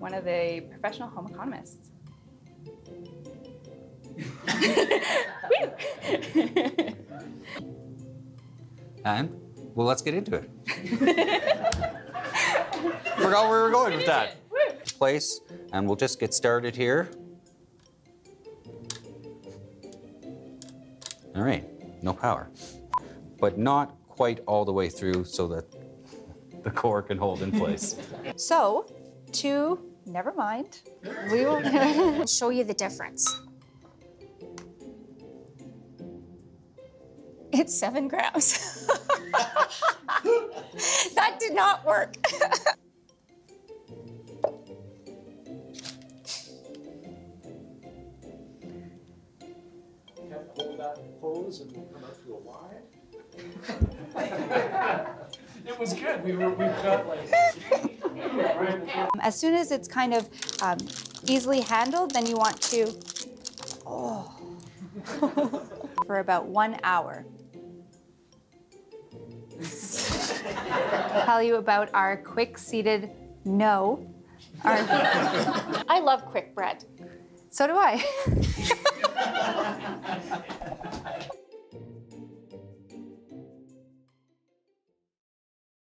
one of the professional home economists. And, well, let's get into it. Forgot where we were going with that. Place, and we'll just get started here. All right, no power. But not quite all the way through so that the core can hold in place. So, never mind. We will show you the difference. It's 7 grams. That did not work. Hold that pose and we'll come up to a Y. It was good. We've got like. As soon as it's kind of easily handled, then you want to, for about 1 hour. Tell you about our quick-seated I love quick bread. So do I.